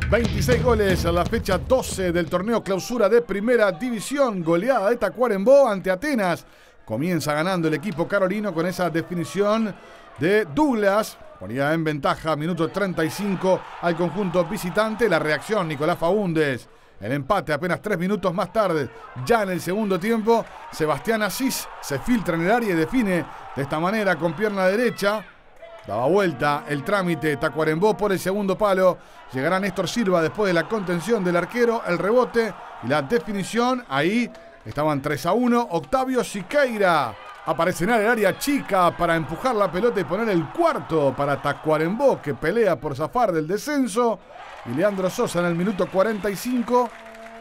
26 goles a la fecha 12 del torneo clausura de Primera División. Goleada de Tacuarembó ante Atenas. Comienza ganando el equipo carolino con esa definición de Douglas. Ponía en ventaja, minuto 35 al conjunto visitante. La reacción, Nicolás Faúndez. El empate apenas 3 minutos más tarde. Ya en el segundo tiempo, Sebastián Asís se filtra en el área y define de esta manera con pierna derecha. Daba vuelta el trámite, Tacuarembó por el segundo palo. Llegará Néstor Silva después de la contención del arquero, el rebote y la definición. Ahí estaban 3-1. Octavio Siqueira aparece en el área chica para empujar la pelota y poner el cuarto para Tacuarembó, que pelea por zafar del descenso. Y Leandro Sosa en el minuto 45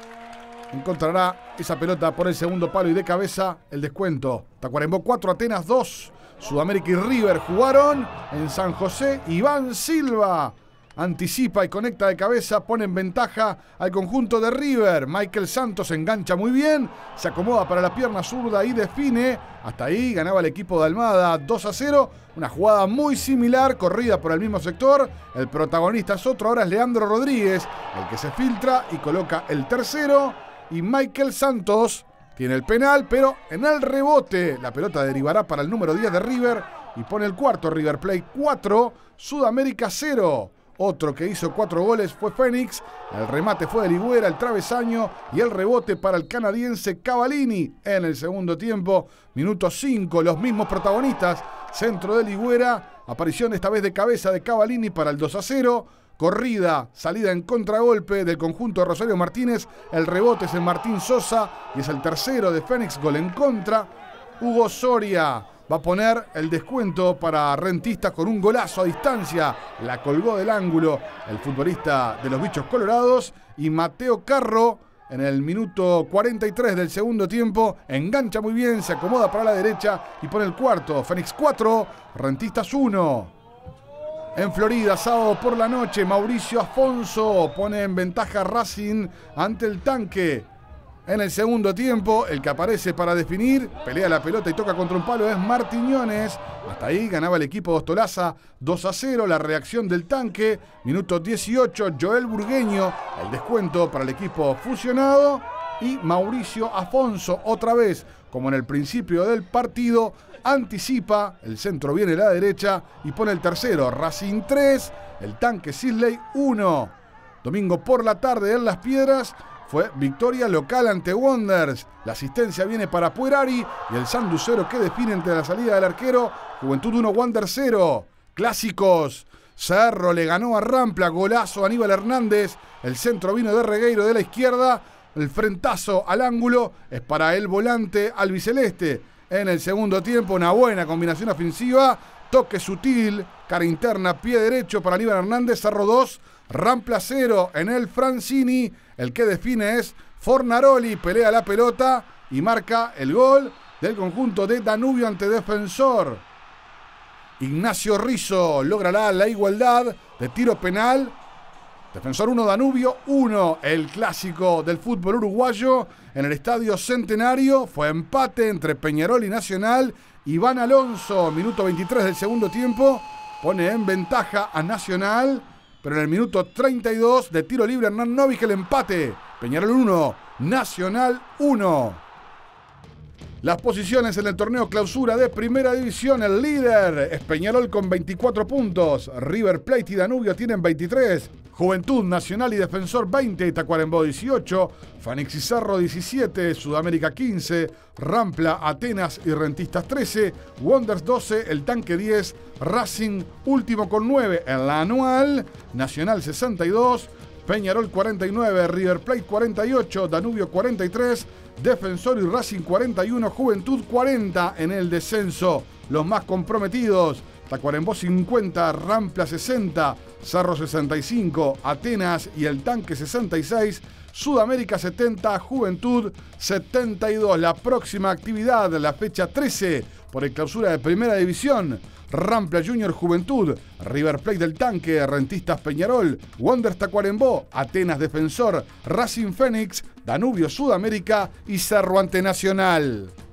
encontrará esa pelota por el segundo palo y de cabeza el descuento. Tacuarembó 4, Atenas 2. Sudamérica y River jugaron en San José. Iván Silva anticipa y conecta de cabeza, pone en ventaja al conjunto de River. Michael Santos engancha muy bien, se acomoda para la pierna zurda y define. Hasta ahí ganaba el equipo de Almada 2-0. Una jugada muy similar, corrida por el mismo sector. El protagonista es otro, ahora es Leandro Rodríguez, el que se filtra y coloca el tercero. Y Michael Santos tiene el penal, pero en el rebote la pelota derivará para el número 10 de River y pone el cuarto. River Plate 4, Sudamérica 0. Otro que hizo 4 goles fue Fénix. El remate fue de Ligüera, el travesaño y el rebote para el canadiense Cavallini en el segundo tiempo. Minuto 5, los mismos protagonistas. Centro de Ligüera, aparición esta vez de cabeza de Cavallini para el 2-0. Corrida, salida en contragolpe del conjunto de Rosario Martínez. El rebote es en Martín Sosa y es el tercero de Fénix, gol en contra. Hugo Soria va a poner el descuento para Rentistas con un golazo a distancia. La colgó del ángulo el futbolista de los Bichos Colorados. Y Mateo Carro en el minuto 43 del segundo tiempo engancha muy bien, se acomoda para la derecha y pone el cuarto. Fénix 4, Rentistas 1. En Florida, sábado por la noche, Mauricio Afonso pone en ventaja Racing ante el Tanque. En el segundo tiempo, el que aparece para definir, pelea la pelota y toca contra un palo es Martiñones. Hasta ahí ganaba el equipo de Ostolaza 2-0, la reacción del Tanque. Minuto 18, Joel Burgueño, el descuento para el equipo fusionado. Y Mauricio Afonso, otra vez, como en el principio del partido, anticipa, el centro viene a la derecha y pone el tercero. Racing 3, el Tanque Sisley 1. Domingo por la tarde en Las Piedras fue victoria local ante Wanderers. La asistencia viene para Puerari y el Sanducero que define entre la salida del arquero. Juventud 1, Wanderers 0. Clásicos. Cerro le ganó a Rampla, golazo a Aníbal Hernández. El centro vino de Regueiro de la izquierda. El frentazo al ángulo es para el volante albiceleste. En el segundo tiempo, una buena combinación ofensiva. Toque sutil, cara interna, pie derecho para Aníbal Hernández. Cerro 2, Rampla 0 en el Francini. El que define es Fornaroli. Pelea la pelota y marca el gol del conjunto de Danubio ante Defensor. Ignacio Rizzo logrará la igualdad de tiro penal. Defensor 1, Danubio 1. El clásico del fútbol uruguayo en el Estadio Centenario. Fue empate entre Peñarol y Nacional. Iván Alonso, minuto 23 del segundo tiempo, pone en ventaja a Nacional. Pero en el minuto 32 de tiro libre Hernán Novik el empate. Peñarol 1, Nacional 1. Las posiciones en el torneo clausura de Primera División. El líder es Peñarol con 24 puntos. River Plate y Danubio tienen 23. Juventud, Nacional y Defensor 20. Tacuarembó 18. Fénix y Cerro 17. Sudamérica 15. Rampla, Atenas y Rentistas 13. Wanderers 12. El Tanque 10. Racing último con 9 en la anual. Nacional 62. Peñarol 49. River Plate 48. Danubio 43. Defensor y Racing 41, Juventud 40 en el descenso. Los más comprometidos, Tacuarembó 50, Rampla 60, Cerro 65, Atenas y el Tanque 66, Sudamérica 70, Juventud 72. La próxima actividad, la fecha 13, por el clausura de Primera División. Rampla Junior Juventud, River Plate del Tanque, Rentistas Peñarol, Wanderers Tacuarembó, Atenas Defensor, Racing Fénix, Danubio Sudamérica y Cerro ante Nacional.